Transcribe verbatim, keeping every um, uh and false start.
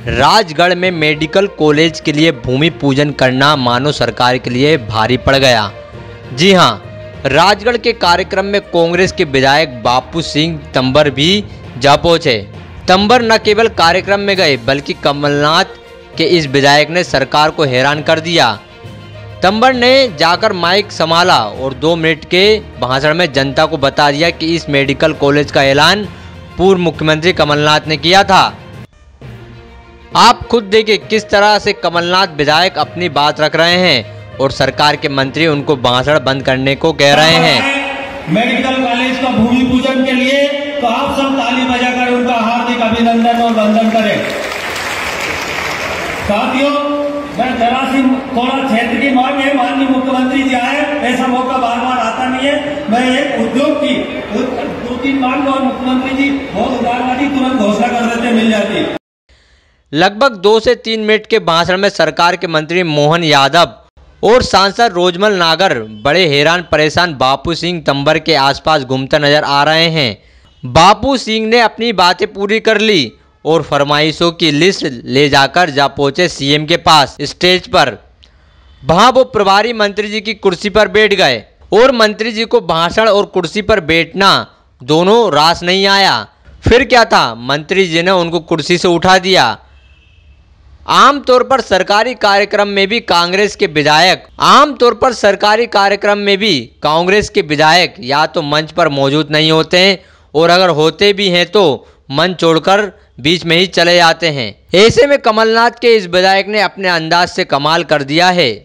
राजगढ़ में medical college के लिए भूमि पूजन करना मानो सरकार के लिए भारी पड़ गया। जी हां, राजगढ़ के कार्यक्रम में कांग्रेस के विधायक बापू सिंह तंवर भी जा पहुंचे। तंवर न केवल कार्यक्रम में गए बल्कि कमलनाथ के इस विधायक ने सरकार को हैरान कर दिया। तंवर ने जाकर माइक संभाला और दो मिनट के भाषण में जनता को बता दिया कि इस मेडिकल कॉलेज का ऐलान पूर्व मुख्यमंत्री कमलनाथ ने किया था। आप खुद देखिए किस तरह से कमलनाथ विधायक अपनी बात रख रहे हैं और सरकार के मंत्री उनको भाषण बंद करने को कह रहे हैं। मेडिकल कॉलेज का भूमि पूजन के लिए तो आप सब ताली बजाकर उनका हार्दिक अभिनंदन और वंदन करें। साथियों, मैं जरा सी थोड़ा क्षेत्र की मांग है, माननीय मुख्यमंत्री जी आए, ऐसा मौका बार बार आता नहीं है। मैं एक उद्योग की दो तीन मांग और मुख्यमंत्री जी बहुत उदारवादी तुरंत घोषणा कर देते, मिल जाती। लगभग दो से तीन मिनट के भाषण में सरकार के मंत्री मोहन यादव और सांसद रोजमल नागर बड़े हैरान परेशान बापू सिंह तंवर के आसपास घूमते नजर आ रहे हैं। बापू सिंह ने अपनी बातें पूरी कर ली और फरमाइशों की लिस्ट ले जाकर जा पहुंचे सीएम के पास स्टेज पर। वहां वो प्रभारी मंत्री जी की कुर्सी पर बैठ गए और मंत्री जी को भाषण और कुर्सी पर बैठना दोनों रास नहीं आया। फिर क्या था, मंत्री जी ने उनको कुर्सी से उठा दिया। आमतौर पर सरकारी कार्यक्रम में भी कांग्रेस के विधायक आमतौर पर सरकारी कार्यक्रम में भी कांग्रेस के विधायक या तो मंच पर मौजूद नहीं होते हैं और अगर होते भी हैं तो मंच छोड़कर बीच में ही चले जाते हैं। ऐसे में कमलनाथ के इस विधायक ने अपने अंदाज से कमाल कर दिया है।